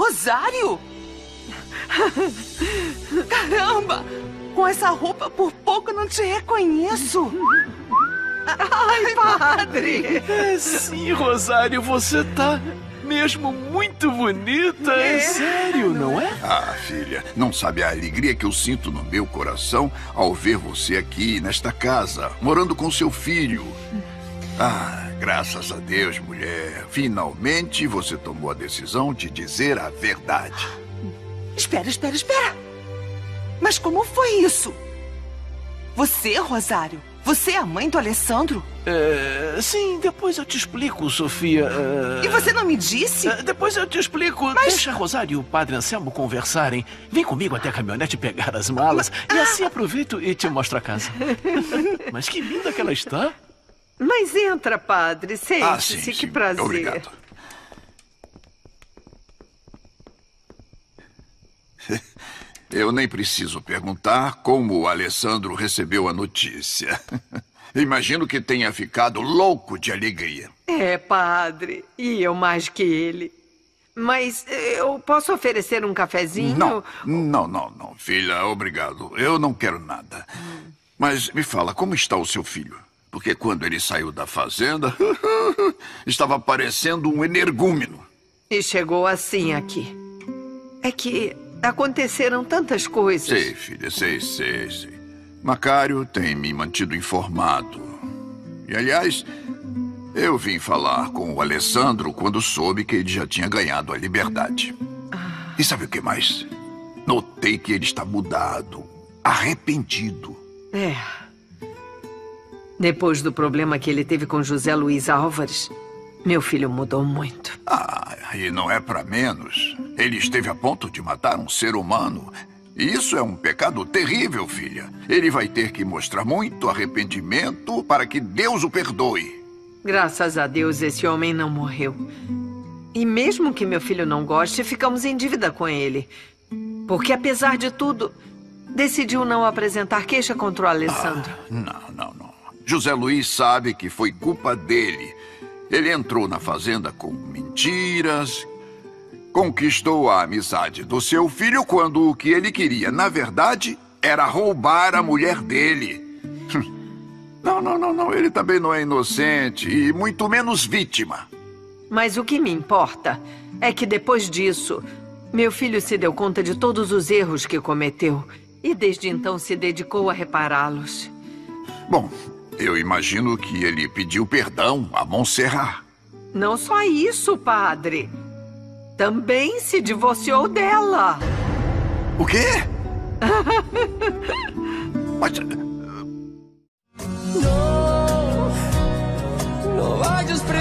Rosário? Caramba! Com essa roupa, por pouco não te reconheço. Ai, padre! Sim, Rosário, você tá mesmo muito bonita. É sério, não é? Ah, filha, não sabe a alegria que eu sinto no meu coração ao ver você aqui, nesta casa, morando com seu filho. Ah, graças a Deus, mulher. Finalmente você tomou a decisão de dizer a verdade. Espera. Mas como foi isso? Você, Rosário? Você é a mãe do Alessandro? Sim, depois eu te explico, Sofia. E você não me disse? Depois eu te explico. Mas... Deixa a Rosário e o padre Anselmo conversarem. Vem comigo até a caminhonete pegar as malas. E assim aproveito e te mostro a casa. Mas que linda que ela está. Mas entra, padre. Sente-se, sim. que prazer. Obrigado. Eu nem preciso perguntar como o Alessandro recebeu a notícia. Imagino que tenha ficado louco de alegria. É, padre. E eu mais que ele. Mas eu posso oferecer um cafezinho? Não, filha. Obrigado. Eu não quero nada. Mas me fala, como está o seu filho? Porque quando ele saiu da fazenda, estava parecendo um energúmeno. E chegou assim aqui. É que aconteceram tantas coisas. Sei, filha, sei. Macário tem me mantido informado. E, aliás, eu vim falar com o Alessandro quando soube que ele já tinha ganhado a liberdade. E sabe o que mais? Notei que ele está mudado, arrependido. É. Depois do problema que ele teve com José Luiz Álvares, meu filho mudou muito. Ah, e não é pra menos. Ele esteve a ponto de matar um ser humano. E isso é um pecado terrível, filha. Ele vai ter que mostrar muito arrependimento para que Deus o perdoe. Graças a Deus, esse homem não morreu. E mesmo que meu filho não goste, ficamos em dívida com ele. Porque, apesar de tudo, decidiu não apresentar queixa contra o Alessandro. Não. José Luiz sabe que foi culpa dele. Ele entrou na fazenda com mentiras, conquistou a amizade do seu filho quando o que ele queria, na verdade, era roubar a mulher dele. Não, ele também não é inocente e muito menos vítima. Mas o que me importa é que depois disso, meu filho se deu conta de todos os erros que cometeu e desde então se dedicou a repará-los. Bom, eu imagino que ele pediu perdão a Montserrat. Não só isso, padre. Também se divorciou dela. O quê? Mas... No vayas